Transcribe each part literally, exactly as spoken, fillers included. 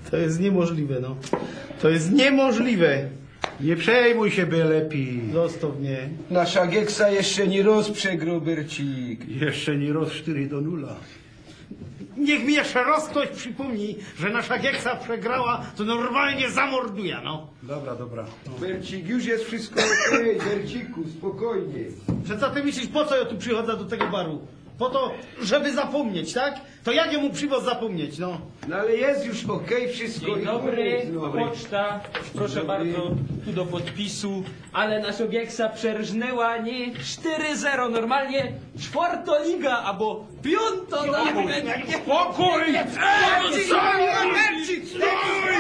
To jest niemożliwe, no. To jest niemożliwe. Nie przejmuj się, by lepiej. Zostaw mnie. Nasza Gieksa jeszcze nie rozprzegrał, Bercik. Jeszcze nie roz cztery do nula. Niech mi jeszcze raz ktoś przypomni, że nasza Gieksa przegrała, to normalnie zamorduje, no. Dobra, dobra. Bercik, już jest wszystko okej, Berciku, spokojnie. Że co ty myślisz, po co ja tu przychodzę do tego baru? Po to, żeby zapomnieć, tak? To jak ja mu przywoz zapomnieć, no? No ale jest już okej, wszystko. Dzień i dobry, koniec, no. poczta, proszę Dzień dobry. bardzo, tu do podpisu, ale nasza Gieksa przerżnęła nie cztery zero, normalnie czwartoliga, albo piątoliga. Spokój! Bercik, stój!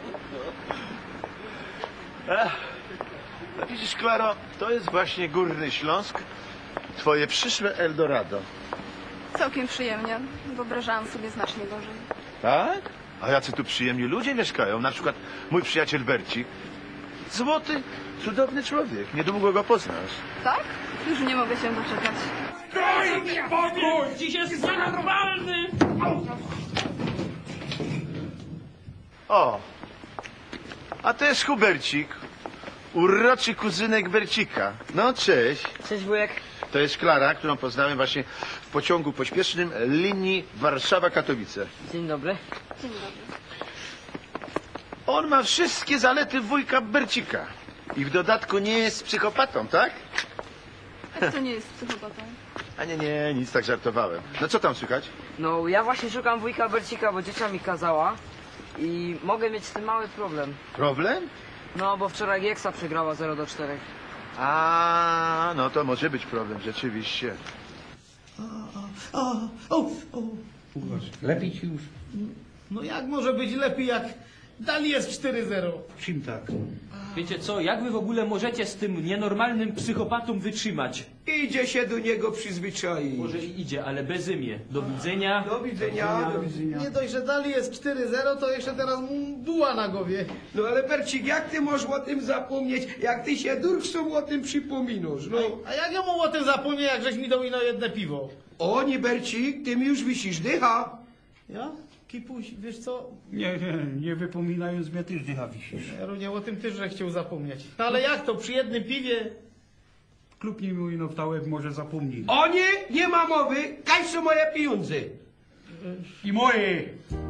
No widzisz, Klaro, to jest właśnie Górny Śląsk, twoje przyszłe Eldorado. Całkiem przyjemnie. Wyobrażałam sobie znacznie gorzej. Tak? A jacy tu przyjemni ludzie mieszkają, na przykład mój przyjaciel Bercik. Złoty, cudowny człowiek, niedługo go poznasz. Tak? Już nie mogę się doczekać. Spokój, dziś jest za normalny. O, a to jest Hubercik, uroczy kuzynek Bercika. No, cześć. Cześć wujek. To jest Klara, którą poznałem właśnie w pociągu pośpiesznym linii Warszawa-Katowice. Dzień dobry. Dzień dobry. On ma wszystkie zalety wujka Bercika. I w dodatku nie jest psychopatą, tak? A kto nie jest psychopatą? A nie, nie, nic, tak żartowałem. No co tam słychać? No ja właśnie szukam wujka Bercika, bo ciocia mi kazała i mogę mieć z tym mały problem. Problem? No bo wczoraj Gieksa przegrała zero do czterech. A, no to może być problem, rzeczywiście. O, o, o. Lepiej ci już. No jak może być lepiej, jak dali jest cztery zero? Czym tak? Wiecie co, jak wy w ogóle możecie z tym nienormalnym psychopatą wytrzymać? Idzie się do niego przyzwyczaić. Może i idzie, ale bez imię. Do widzenia. Do widzenia, do widzenia. Nie dość, że dali jest cztery zero, to jeszcze teraz mu buła na głowie. No ale Bercik, jak ty możesz o tym zapomnieć, jak ty się durksą o tym przypominasz, no. A jak ja mu o tym zapomnę, jak żeś mi dał ino jedne piwo? O nie, Bercik, ty mi już wisisz dycha. Ja? Kipuś, wiesz co? Nie, nie, nie wypominając mnie, ty dycha wisisz. Jarunie, o tym też, że chciał zapomnieć. No ale jak to, przy jednym piwie? Klub nie mój no wtałek może zapomnieć. O nie, nie ma mowy, kaj są moje pieniądze. I moje!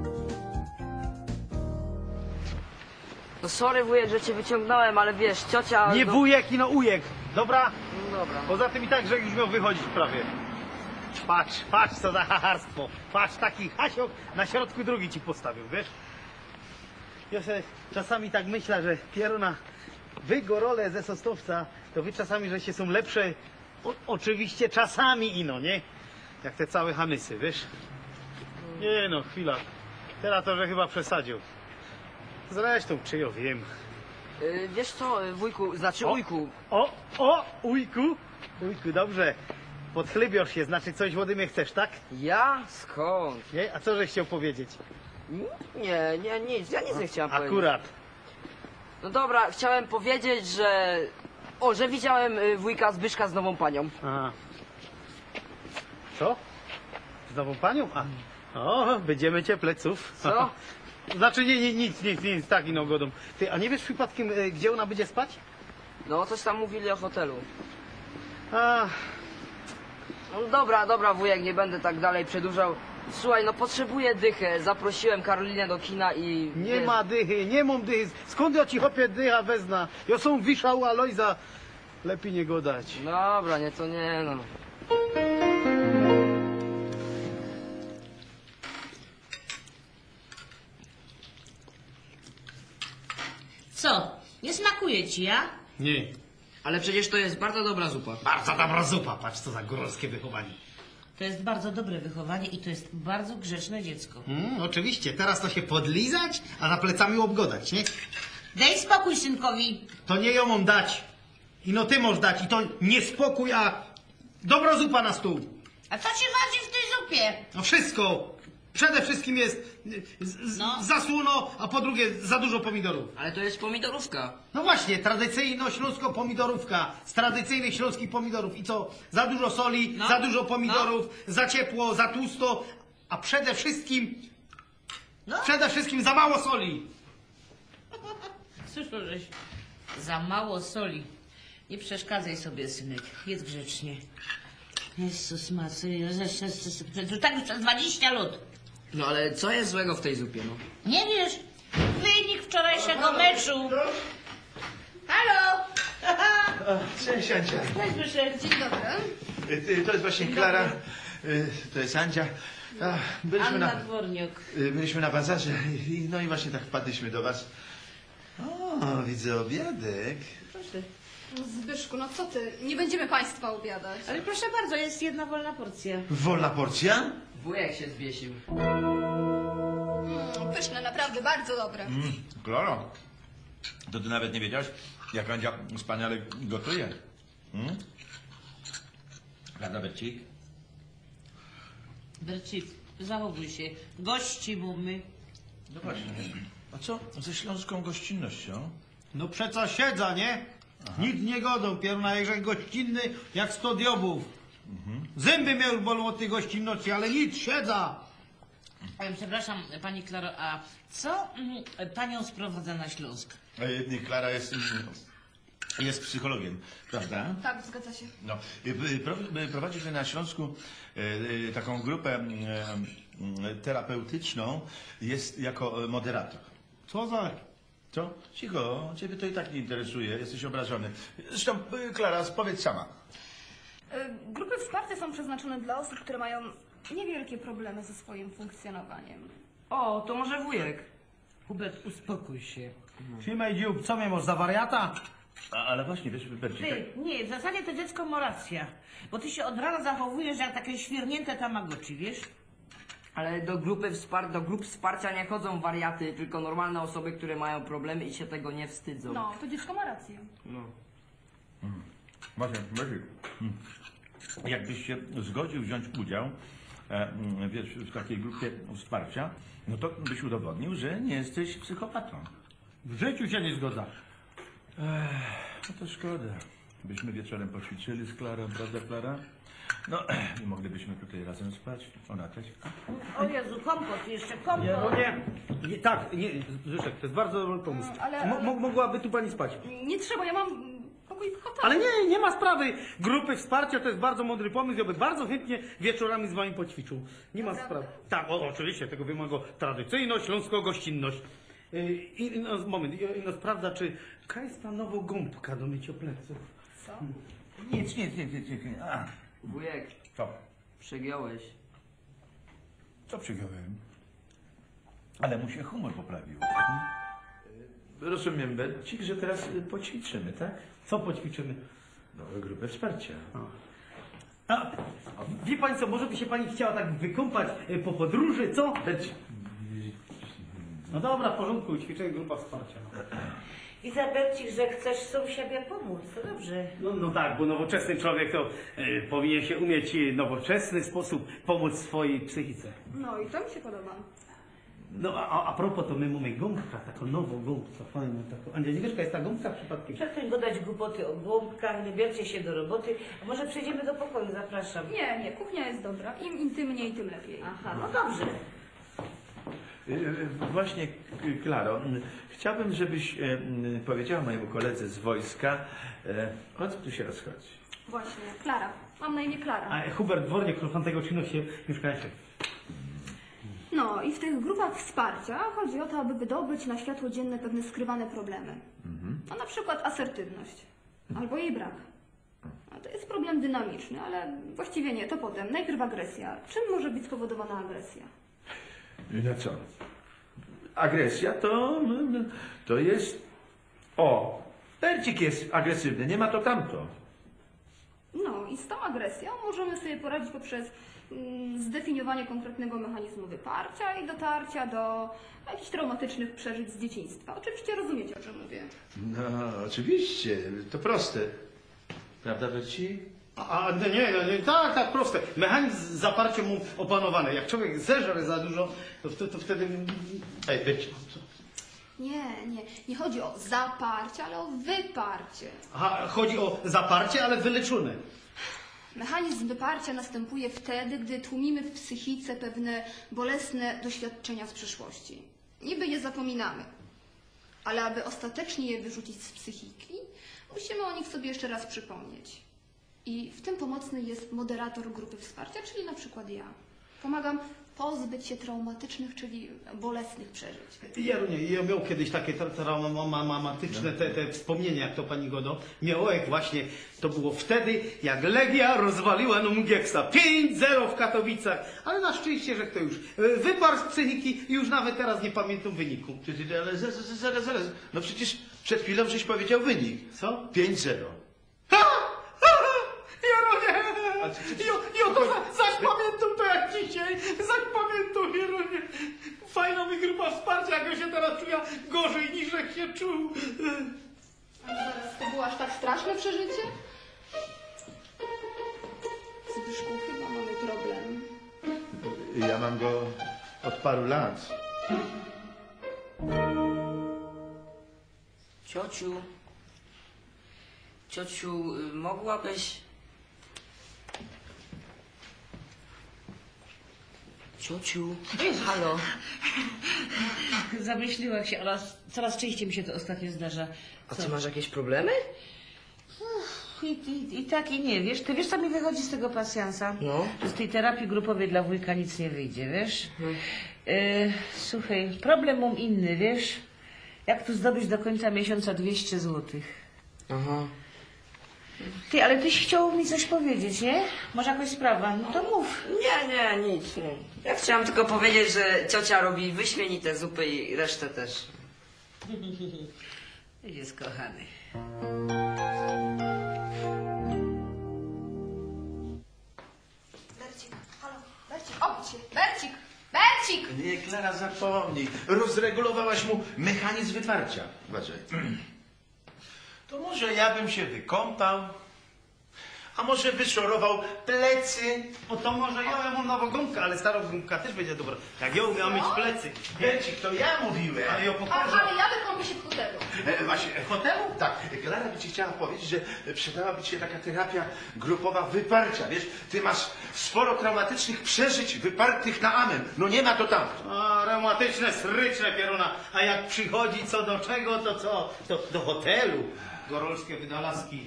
No sorry wujek, że cię wyciągnąłem, ale wiesz, ciocia... Nie no... wujek, ino ujek. Dobra? No dobra. Poza tym i tak, że już miał wychodzić prawie. Patrz, patrz co za hacharstwo. Patrz, taki hasiok na środku drugi ci postawił, wiesz? Ja sobie czasami tak myślę, że pieruna, wy gorole ze Sosnowca, to wy czasami, że się są lepsze, o, oczywiście czasami ino, nie? Jak te całe Hanysy, wiesz? Nie no, chwila. Teraz to, że chyba przesadził. Zresztą, czy ja wiem. Y, wiesz co, y, wujku, znaczy O. ujku, O, o, ujku, ujku, dobrze. Podchlebiasz się, znaczy coś ode mnie chcesz, tak? ja? Skąd? Nie? A co żeś chciał powiedzieć? Nie, nie, nic, ja nic nie chciałem powiedzieć. Akurat. No dobra, chciałem powiedzieć, że... O, że widziałem y, wujka Zbyszka z nową panią. Aha. Co? Z nową panią? A. O, będziemy cię pleców. Co? Znaczy nie, nie, nic, nic, nic, tak inną godą. Ty, a nie wiesz przypadkiem, e, gdzie ona będzie spać? No, coś tam mówili o hotelu. A, No dobra, dobra wujek, nie będę tak dalej przedłużał. Słuchaj, no potrzebuję dychę. Zaprosiłem Karolinę do kina i... nie wiesz, ma dychy, nie mam dychy. Skąd ja ci chopie dycha wezna? Ja są wiszał Alojza. Lepiej nie go dać. Dobra, nie, to nie no. Co? Nie smakuje ci, ja? Nie. Ale przecież to jest bardzo dobra zupa. Bardzo dobra zupa, patrz co za góralskie wychowanie. To jest bardzo dobre wychowanie i to jest bardzo grzeczne dziecko. Mm, oczywiście, teraz to się podlizać, a za plecami obgodać, nie? Daj spokój synkowi. To nie ją mam dać. I no ty możesz dać. I to nie spokój, a dobra zupa na stół. A co ci waży w tej zupie? No wszystko. Przede wszystkim jest z, z, No. za słono, a po drugie za dużo pomidorów. Ale to jest pomidorówka. No właśnie, tradycyjno-śląsko-pomidorówka z tradycyjnych śląskich pomidorów. I co? Za dużo soli, No. za dużo pomidorów, za ciepło, za tłusto, a przede wszystkim No. Przede wszystkim za mało soli. Cóż to żeś? Za mało soli. Nie przeszkadzaj sobie, synek. Jedz grzecznie. Jezus Maria, to tak już przez dwadzieścia lat. No ale co jest złego w tej zupie, no? Nie wiesz? Wynik wczorajszego meczu. Halo! Cześć, Andzia. Cześć, Wyszek. Dzień dobry. Y, y, To jest właśnie Klara, y, to jest Andzia. A, byliśmy, Anna na, Dworniok. y, byliśmy na bazarze i no i właśnie tak wpadliśmy do was. O, widzę obiadek. Proszę. Zbyszku, no co ty? Nie będziemy państwa obiadać. Ale proszę bardzo, jest jedna wolna porcja. Wolna porcja? Wujek się zwiesił. Mm, pyszne, naprawdę bardzo dobre. Mm, Klaro, to ty nawet nie wiedziałeś, jak Andzia wspaniale gotuje. Mm? Prawda, Bercik? Bercik, zachowuj się. Gości mamy. No właśnie. A co ze śląską gościnnością? No przeco siedza, nie? Nic nie godą, pieruna jakże gościnny jak sto diobów. Zęby mnie już bolą od tej gościnności, ale nic, siedza. E, Przepraszam, pani Klaro, a co mm, panią sprowadza na Śląsk? E, Klara jest, mm, jest psychologiem, prawda? Tak, zgadza się. No, y, y, pro- y, prowadzisz na Śląsku y, y, taką grupę y, y, terapeutyczną, jest jako y, moderator. Co za... Co? Cicho, ciebie to i tak nie interesuje, jesteś obrażony. Zresztą, y, Klara, powiedz sama. Y, Grupy wsparcia są przeznaczone dla osób, które mają niewielkie problemy ze swoim funkcjonowaniem. O, to może wujek. Hubert, uspokój się. Trzymaj dziób, co mnie masz za wariata? A, ale właśnie, wiesz, Bercik, tak, Ty, nie, w zasadzie to dziecko ma rację. Bo ty się od rana zachowujesz jak takie świernięte tamagotchi, wiesz? Ale do grupy wspar do grup wsparcia nie chodzą wariaty, tylko normalne osoby, które mają problemy i się tego nie wstydzą. No, to dziecko ma rację. No. właśnie, Bercik, mm, jakbyś się zgodził wziąć udział e, mm, wiesz, w takiej grupie wsparcia, no to byś udowodnił, że nie jesteś psychopatą. W życiu się nie zgodza. No to szkoda. Byśmy wieczorem poćwiczyli z Klarą, prawda, Klara? No i moglibyśmy tutaj razem spać. Ona też. O Jezu, kompot, jeszcze kompot. Nie, no nie. nie tak, nie, Zbyszek, to jest bardzo dobry pomysł. No, ale- Mo- mo- mogłaby tu pani spać. Nie trzeba, ja mam mm, pokój w hotelu. Ale nie, nie ma sprawy. Grupy wsparcia to jest bardzo mądry pomysł. Ja bym bardzo chętnie wieczorami z wami poćwiczył. Nie ma sprawy. Tak, o, oczywiście, tego wymaga tradycyjność, śląsko-gościnność. Yy, I no, moment, i- no sprawdza, czy jest ta nowa gąbka do mycia pleców. Co? Nic, nic, nic, nic, nic. A, Wujek, co? przegiąłeś. Co przyjąłem? Ale mu się humor poprawił. Rozumiem, Bercik, że teraz y, poćwiczymy, tak? Co poćwiczymy? No, grupę wsparcia. A, wie pani co, może by się pani chciała tak wykąpać y, po podróży, co? Bercik. No dobra, w porządku, ćwiczenie grupa wsparcia. Izabel ci, że chcesz sąsiadzie pomóc, to dobrze. No, no tak, bo nowoczesny człowiek to y, powinien się umieć y, nowoczesny sposób pomóc swojej psychice. No i to mi się podoba. No a, a, a propos, to my mamy gąbkę, taką nową gąbkę, fajną taką. Andzia, nie wiesz, jaka jest ta gąbka przypadkiem? Przestań gadać głupoty o głąbkach, nie bierzcie się do roboty. A może przejdziemy do pokoju, zapraszam. Nie, nie, kuchnia jest dobra. Im intymniej, tym lepiej. Aha, no dobrze. Y, y, Właśnie, K- Klaro, y, chciałbym, żebyś y, y, powiedziała mojemu koledze z wojska, y, o co tu się rozchodzi. Właśnie, Klara. Mam na imię Klara. A Hubert Dworniak, Krofantego czynu się mieszkańczy. No i w tych grupach wsparcia chodzi o to, aby wydobyć na światło dzienne pewne skrywane problemy. No na przykład asertywność. Albo jej brak. No, to jest problem dynamiczny, ale właściwie nie, to potem. Najpierw agresja. Czym może być spowodowana agresja? No co? Agresja to, no, no, to jest... O, Bercik jest agresywny, nie ma to tamto. No i z tą agresją możemy sobie poradzić poprzez mm, zdefiniowanie konkretnego mechanizmu wyparcia i dotarcia do jakichś traumatycznych przeżyć z dzieciństwa. Oczywiście rozumiecie, o czym mówię. No, oczywiście, to proste. Prawda, Bercik? A, a nie, nie, nie, tak, tak, proste. Mechanizm zaparcia mu opanowany. Jak człowiek zeżre za dużo, to, to, to wtedy... Ej, Bercik, co? Nie, nie, nie chodzi o zaparcie, ale o wyparcie. Aha, chodzi o zaparcie, ale wyleczone. Mechanizm wyparcia następuje wtedy, gdy tłumimy w psychice pewne bolesne doświadczenia z przeszłości. Niby je zapominamy, ale aby ostatecznie je wyrzucić z psychiki, musimy o nich sobie jeszcze raz przypomnieć. I w tym pomocny jest moderator grupy wsparcia, czyli na przykład ja. Pomagam pozbyć się traumatycznych, czyli bolesnych przeżyć. Jarunie, ja miał kiedyś takie tra- traumatyczne te, te wspomnienia, jak to pani Godo. Miałek właśnie, to było wtedy, jak Legia rozwaliła nam Gieksa. pięć zero w Katowicach. Ale na szczęście, że kto już e, wyparł z psychiki i już nawet teraz nie pamiętam wyniku. Ty, ty, ty, ale zaraz, zaraz, zaraz, zaraz. No przecież przed chwilą żeś powiedział wynik. Co? pięć zero. Jarunie! Jo, jo, to za, zaś pamiętam to jak dzisiaj. Zaś pamiętam, Jarunie. Fajna mi grupa wsparcia, jak się teraz czuję gorzej niż jak się czuł. A zaraz, to było aż tak straszne przeżycie? Zbyszku, chyba mamy problem. Ja mam go od paru lat. Ciociu, ciociu, y, mogłabyś... Ciociu, halo. Zamyśliła się, ale coraz częściej mi się to ostatnio zdarza. A Co? ty masz jakieś problemy? I, i, I tak i nie, wiesz? Ty wiesz, co mi wychodzi z tego pasjansa? No. Że z tej terapii grupowej dla wujka nic nie wyjdzie, wiesz? Y, słuchaj, problem mam inny, wiesz? Jak tu zdobyć do końca miesiąca dwieście złotych? Aha. Ty, ale tyś chciał mi coś powiedzieć, nie? Może jakaś sprawa? No to mów. Nie, nie, nic, nie. Ja chciałam tylko powiedzieć, że ciocia robi wyśmienite zupy i resztę też. Jest kochany. Bercik, halo, Bercik, obudź się, Bercik, Bercik! Nie, Klara, zapomnij. Rozregulowałaś mu mechanizm wyparcia. Uważaj. To może ja bym się wykąpał, a może wyszorował plecy. O to może ja, ja mam nową gumkę, ale starą gumka też będzie dobra. Jak ją miał mieć plecy. Bercik, to ja mówiłem. Ale ją A, pokażę. ale ja wykąpię się w hotelu. E, właśnie, w hotelu? Tak. Klara by ci chciała powiedzieć, że przydałaby ci się taka terapia grupowa wyparcia. Wiesz, ty masz sporo traumatycznych przeżyć wypartych na amen. No nie ma to tam. A, reumatyczne, sryczne pieruna. A jak przychodzi co do czego, to co? To do hotelu. Gorolskie wynalazki.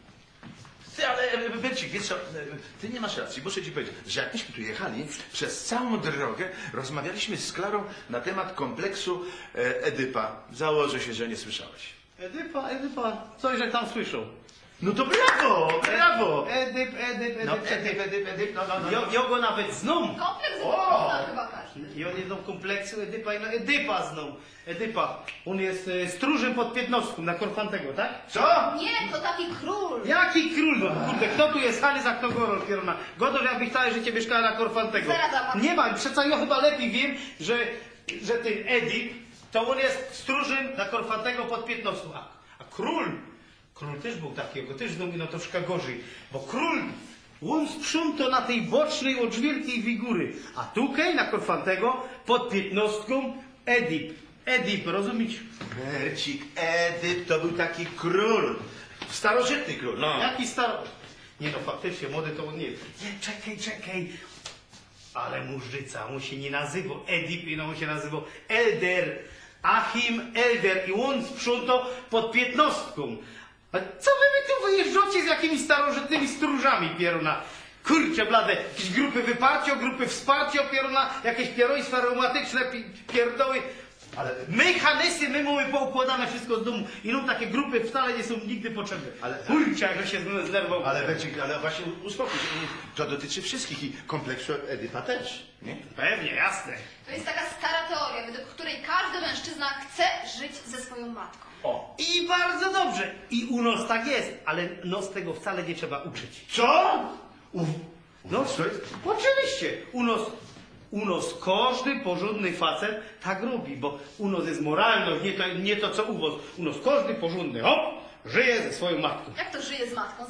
Ty, ale e, Bercik, wiesz co, e, ty nie masz racji. Muszę ci powiedzieć, że jak myśmy tu jechali, przez całą drogę rozmawialiśmy z Klarą na temat kompleksu e, Edypa. Założę się, że nie słyszałeś. Edypa, Edypa, coś że tam słyszał. No to brawo, brawo! Edyp, Edyp, Edyp, No, Edyp. Edyp, Edyp, Edyp, no, no, no. Jo, jo go nawet zną. Kompleks O! wygląda chyba każdy. I on jest do kompleksu Edypa i no Edypa zną. Edypa. On jest e, stróżem pod Piętnowską na Korfantego, tak? Co? Nie, to taki król. Jaki król? No, kurde, kto tu jest Haly za kto Gorol, Pieruna? Godol, jakbyś całe życie mieszkała na Korfantego. Zaraz, zaraz. Nie ma, przecież ja chyba lepiej wiem, że, że ten Edip, to on jest stróżem na Korfantego pod Piętnowską. A, a król, król też był takiego, też znał no troszkę gorzej, bo król, on sprzątał na tej bocznej od wielkiej figury, a tutaj na Korfantego pod Piętnostką Edip. Edip, rozumieć? Bercik, Edyp to był taki król. Starożytny król, no. Jaki staro... Nie no, faktycznie, młody to on nie jest. Nie, czekaj, czekaj. Ale murzyca, on się nie nazywał Edip, no on się nazywał Elder. Achim Elder i on sprzątał pod Piętnostką. A co wy mi tu wyjeżdżacie z jakimiś starożytnymi stróżami, pieruna? Kurczę blade, jakieś grupy wyparcia, grupy wsparcia, pieruna, jakieś pieroństwa reumatyczne, pi- pierdoły. Ale Mechanizmy my mamy poukładane wszystko z domu i nam takie grupy wcale nie są nigdy potrzebne. Ale- Kurczę, jak się znerwował. Ale Bercik, ale właśnie uspokój się. To dotyczy wszystkich i kompleksu Edypa też, nie? Pewnie, jasne. To jest taka stara teoria, według której każdy mężczyzna chce żyć ze swoją matką. O, i bardzo dobrze. I u nos tak jest, ale nos tego wcale nie trzeba uczyć. Co? U, No, co jest? oczywiście. U nos, u nos każdy porządny facet tak robi, bo u nos jest moralność, nie to, nie to co u was. U nos każdy porządny, hop, żyje ze swoją matką. Jak to żyje z matką? Zaraz.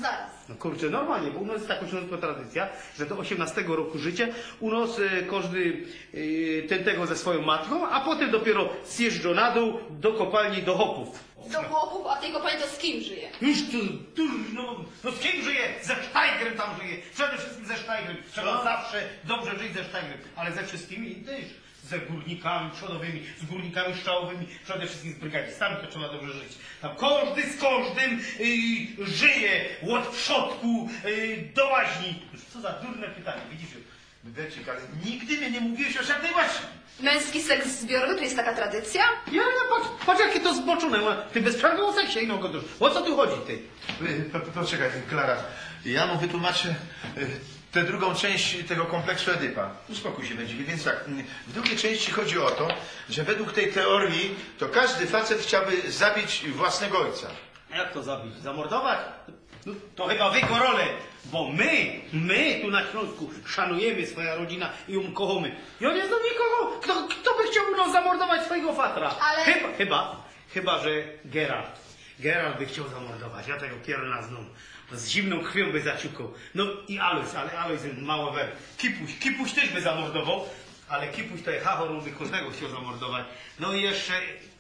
No kurczę, normalnie, bo u nas jest taka śląska tradycja, że do osiemnastego roku życia u nas e, każdy e, ten tego ze swoją matką, a potem dopiero zjeżdża na dół do kopalni, do hopów. Do chłopów, a w tej kopalni to z kim żyje? Już tu, tu, no, no z kim żyje? Ze Sztajgrem tam żyje. Przede wszystkim ze Sztajgrem. Trzeba zawsze dobrze żyć ze Sztajgrem, ale ze wszystkimi też. Ze górnikami przodowymi, z górnikami szczałowymi, przede wszystkim z brygadzistami to trzeba dobrze żyć. Tam każdy z każdym y, żyje od przodku y, do łaźni. Co za durne pytanie, widzisz? Bercik, ale nigdy mnie nie mówiłeś o żadnej łaźni. Męski seks zbiorowy, to jest taka tradycja? Ja, ja, patrz, patrz jakie to zboczone. Ty bez przerwy o seksie ino gotusz. O co tu chodzi, ty? Y, po- po- Poczekaj, Klara, ja mu wytłumaczę y, tę drugą część tego kompleksu Edypa. Uspokój się, będzie. Więc tak, y, w drugiej części chodzi o to, że według tej teorii to każdy facet chciałby zabić własnego ojca. Jak to zabić? Zamordować? No, to chyba wy, Korole, bo my, my tu na Śląsku szanujemy swoja rodzina i ją kochamy. Ja nie znam nikogo, kto, kto by chciał no, zamordować swojego fatra. Ale- Chyba, chyba, chyba, że Geralt. Geralt by chciał zamordować, ja tego pierna znam. Z zimną krwią by zaciukał. No i Alois, ale Alois jest mało wer. Kipuś, Kipuś też by zamordował, ale Kipuś to jest hachor, on by każdego chciał zamordować. No i jeszcze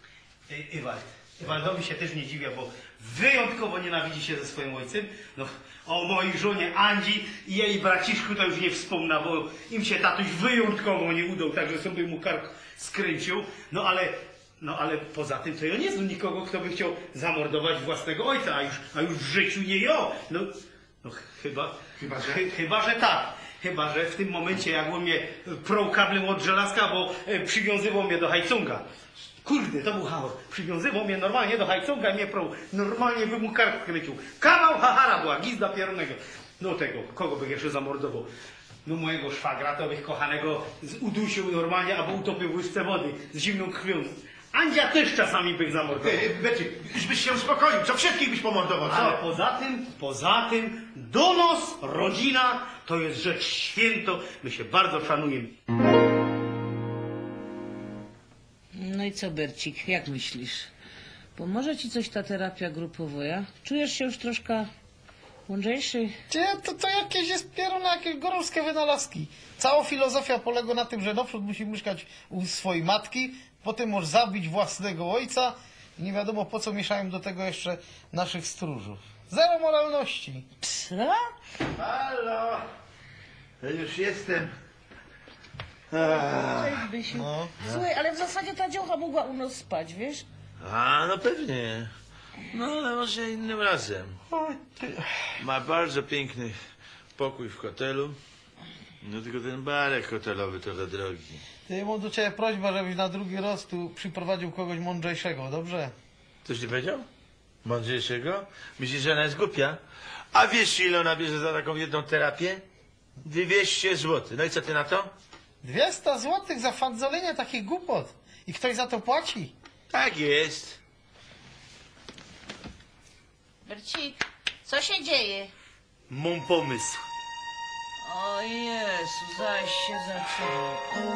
I- Iwald. Iwaldowi się też nie dziwię, bo wyjątkowo nienawidzi się ze swoim ojcem. No, o mojej żonie Andzi i jej braciszku to już nie wspomnę, bo im się tatuś wyjątkowo nie udał, także sobie mu kark skręcił. No ale, no ale poza tym to ja nie znam nikogo, kto by chciał zamordować własnego ojca, a już, a już w życiu nie ja. No, no chyba, Chyba, że? chy- chyba, że tak. Chyba, że w tym momencie jak on mnie prął kablem od żelazka, bo e, przywiązywał mnie do hajcunga. Kurde, to był hałas. Przywiązywał mnie normalnie do hajcunga i mnie prął. Normalnie by mu kark kręcił. Kawał hahara była, gizda piernego. No tego, kogo by jeszcze zamordował? No mojego szwagra, to bych kochanego z- udusił normalnie, albo utopił w łyżce wody z zimną krwią. Andzia też czasami bych zamordował. Ty, Bercik, już byś się uspokoił, co wszystkich byś pomordował, Ale co? poza tym, poza tym, donos, rodzina, to jest rzecz święto. My się bardzo szanujemy. No i co, Bercik, jak myślisz? Pomoże ci coś ta terapia grupowa? Czujesz się już troszkę mądrzejszy? Cie, to, to jakieś jest pieruna, jakieś gorowskie wynalazki. Cała filozofia polega na tym, że naprzód musi mieszkać u swojej matki, potem możesz zabić własnego ojca i nie wiadomo po co mieszają do tego jeszcze naszych stróżów. Zero moralności. Co? Halo, ja już jestem. Cześć, Bysiu. No. Słuchaj, ale w zasadzie ta dziocha mogła u nas spać, wiesz? A, no pewnie. No, ale może innym razem. Ma bardzo piękny pokój w hotelu. No tylko ten barek hotelowy trochę drogi. Ty, mam do ciebie prośbę, żebyś na drugi raz tu przyprowadził kogoś mądrzejszego, dobrze? Coś ci powiedział? Mądrzejszego? Myślisz, że ona jest głupia? A wiesz, ile ona bierze za taką jedną terapię? dwieście złotych. No i co ty na to? dwieście złotych za fandzolenie takich głupot. I ktoś za to płaci. Tak jest. Bercik, co się dzieje? Mam pomysł. O Jezu, zaś się zaczęło.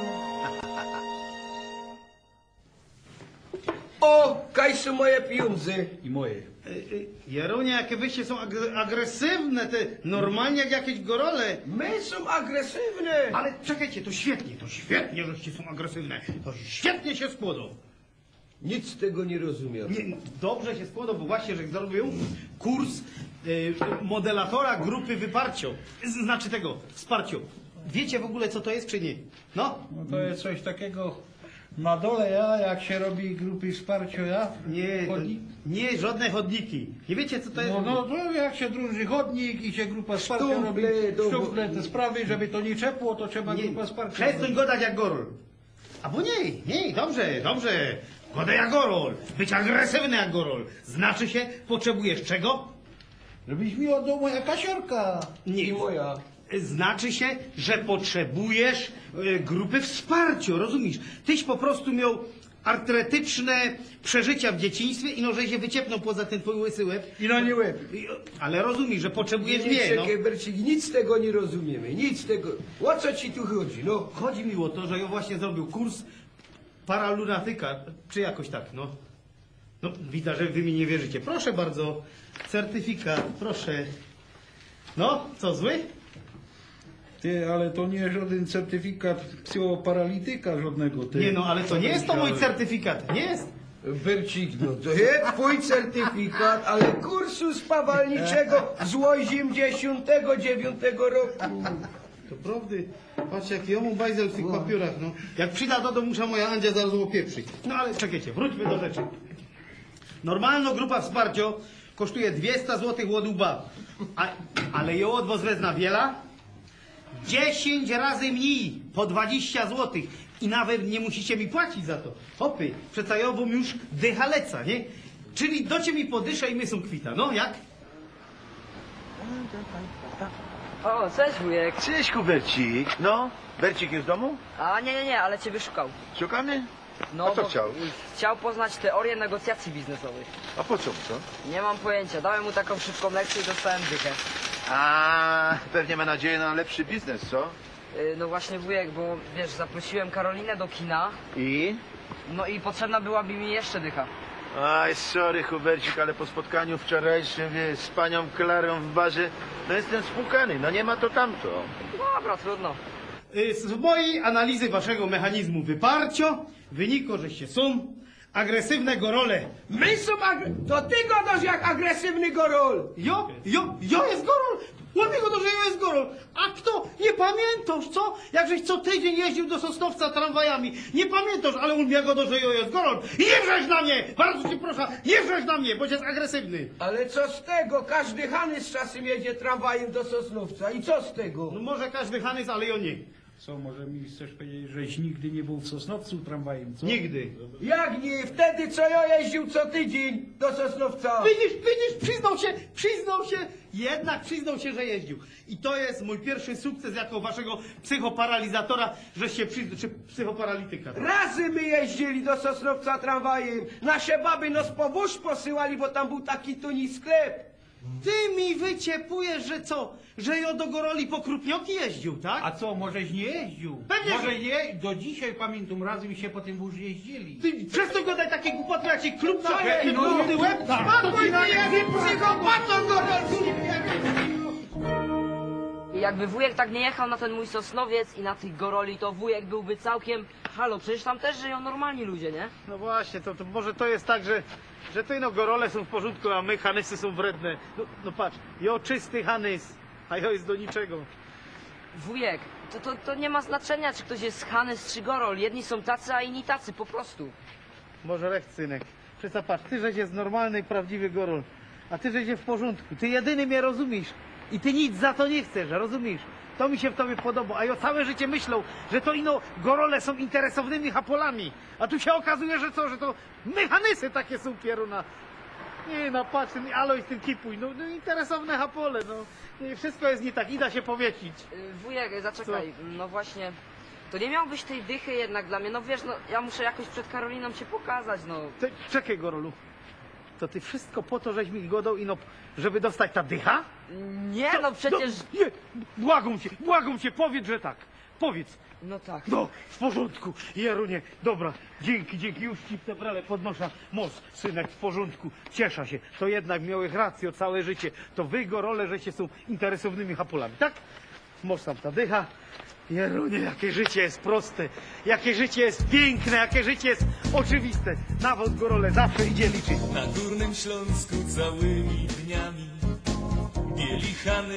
O, kaj są moje pieniądze. I moje. E, e, Jeronia, jakie wyście są ag- agresywne, te normalnie jak jakieś gorole. My są agresywne. Ale czekajcie, to świetnie, to świetnie, żeście są agresywne. To świetnie się skłodą. Nic z tego nie rozumiem. Nie, dobrze się składał, bo właśnie, że zrobił kurs y, modelatora grupy wyparcio. Z- Znaczy tego, wsparciu. Wiecie w ogóle, co to jest, czy nie? No? No to jest coś takiego na dole, ja, jak się robi grupy wsparcia, ja. Nie, to, Chodnik? nie, żadne chodniki. Nie wiecie, co to jest? No, no to jak się druży chodnik i się grupa wsparcia Sztumple, robi, do- sztumple te sprawy, żeby to nie czepło, to trzeba nie. grupa wsparcia. Przestań robić. godać jak gorol. Albo nie, nie, dobrze, dobrze. Godaj jak gorol. Być agresywny jak gorol. Znaczy się, potrzebujesz czego? Żebyś mi oddał moja kasiorka. Nie. I moja. Znaczy się, że potrzebujesz e, grupy wsparcia, rozumiesz? Tyś po prostu miał artretyczne przeżycia w dzieciństwie i no, że się wyciepnął poza ten twój łysy łeb. I na nie łeb. I, ale rozumiesz, że potrzebujesz Nie, dwie, no. czekaj, Bercik, nic z tego nie rozumiemy. Nic z tego. O co ci tu chodzi? No, Chodzi mi o to, że ja właśnie zrobił kurs paralunatyka, czy jakoś tak, no. No, widzę, że wy mi nie wierzycie. Proszę bardzo, certyfikat, proszę. No, co, zły? Ty, ale to nie żaden certyfikat psychoparalityka żadnego. Ty. Nie no, ale to nie jest to mój certyfikat, nie jest. Bercik, no to jest twój certyfikat, ale kursu spawalniczego z osiemdziesiątego dziewiątego roku. To prawdy. Patrz, jaki ja mu bajzel w tych papierach, no. Jak przyda do domu, muszę moja Andzia zaraz opieprzyć. No ale czekajcie, wróćmy do rzeczy. Normalna grupa wsparcia kosztuje dwieście złotych od łba. A, ale ją odwoz wezna wiela? dziesięć razy mniej, po dwadzieścia złotych. I nawet nie musicie mi płacić za to. Hopy, przeca ja wam już dycha leca, nie? Czyli docie mi podysze i my są kwita, no jak? O, cześć wujek. Cześć, Kubercik. No, Bercik jest w domu? A nie, nie, nie, ale ciebie szukał. Szukamy? No, A co bo chciał? Chciał poznać teorię negocjacji biznesowych. A po co mu to? Nie mam pojęcia, dałem mu taką szybką lekcję i dostałem dychę. A, pewnie ma nadzieję na lepszy biznes, co? Yy, no właśnie wujek, bo wiesz, zaprosiłem Karolinę do kina, I? no i potrzebna byłaby mi jeszcze dycha. Aj, sorry, Hubercik, ale po spotkaniu wczorajszym, wiesz, z panią Klarą w barze, no jestem spłukany, no nie ma to tamto. Dobra, trudno. Y, Z mojej analizy waszego mechanizmu wyparcia wynikło, żeście są agresywne gorole. My są agre... To ty godasz jak agresywny gorol. Jo, jo, jo jest gorol! On mi go to, że jo jest gorol! A kto? Nie pamiętasz, co? Jakżeś co tydzień jeździł do Sosnowca tramwajami. Nie pamiętasz, ale on mnie go to, że jo jest gorol. I nie wrzeź na mnie! Bardzo cię proszę, nie wrzeź na mnie, bo jest agresywny. Ale co z tego? Każdy Hanys czasem jedzie tramwajem do Sosnowca. I co z tego? No może każdy Hanys, ale jo nie. Co, może mi chcesz powiedzieć, żeś nigdy nie był w Sosnowcu tramwajem, co? Nigdy. Jak nie? Wtedy co ja jeździł co tydzień do Sosnowca. Widzisz, widzisz, przyznał się, przyznał się, jednak przyznał się, że jeździł. I to jest mój pierwszy sukces jako waszego psychoparalizatora, że się przyznał, czy psychoparalityka. Razy my jeździli do Sosnowca tramwajem. Nasze baby nos po wóz posyłali, bo tam był taki tuni sklep. Ty mi wyciepujesz, że co? Że ja do Goroli po Krupnioki jeździł, tak? A co, możeś nie jeździł? Pewnie, Może że- nie, do dzisiaj pamiętam razem się po tym wóz jeździli. Ty przez to gadaj takie głupoty, jak się klub Co trochę jest? i no, ty łeb. Spokój, ty jest psychopatą gorolski. I jakby wujek tak nie jechał na ten mój Sosnowiec i na tych goroli, to wujek byłby całkiem... Halo, przecież tam też żyją normalni ludzie, nie? No właśnie, to, to może to jest tak, że, że ty no Gorole są w porządku, a my Hanysy są wredne. No, no patrz, jo czysty Hanys, a jo jest do niczego. Wujek, to, to, to nie ma znaczenia, czy ktoś jest Hanys czy gorol. Jedni są tacy, a inni tacy, po prostu. Może recht, synek. Przecież patrz, ty żeś jest normalny, prawdziwy Gorol, a ty żeś jest w porządku. Ty jedyny mnie rozumiesz i ty nic za to nie chcesz, rozumiesz? To mi się w tobie podoba, a ja całe życie myślał, że to ino Gorole są interesownymi hapolami. A tu się okazuje, że co, że to mechanysy takie są pieruna. Nie no, patrz, ten Aloj z tym kipuj, no, no interesowne hapole, no. Nie, wszystko jest nie tak, i da się powiecić. Yy, Wujek, zaczekaj, no właśnie... To nie miałbyś tej dychy jednak dla mnie, no wiesz, no ja muszę jakoś przed Karoliną cię pokazać, no. Ty, czekaj, Gorolu. To ty wszystko po to, żeś mi godał, ino, żeby dostać ta dycha? Nie, no przecież... No, nie, błagam cię, błagam cię, powiedz, że tak. Powiedz. No tak. No, w porządku, Jerunie, dobra, dzięki, dzięki, już ci te brale podnoszę. Moc, synek, w porządku, cieszę się. To jednak miałeś rację całe życie. To wy, Gorole, żeście są interesownymi hapolami, tak? Moc tam ta dycha. Jerunie, jakie życie jest proste, jakie życie jest piękne, jakie życie jest oczywiste. Nawet Gorole zawsze idzie liczyć. Na Górnym Śląsku całymi dniami bieli Hany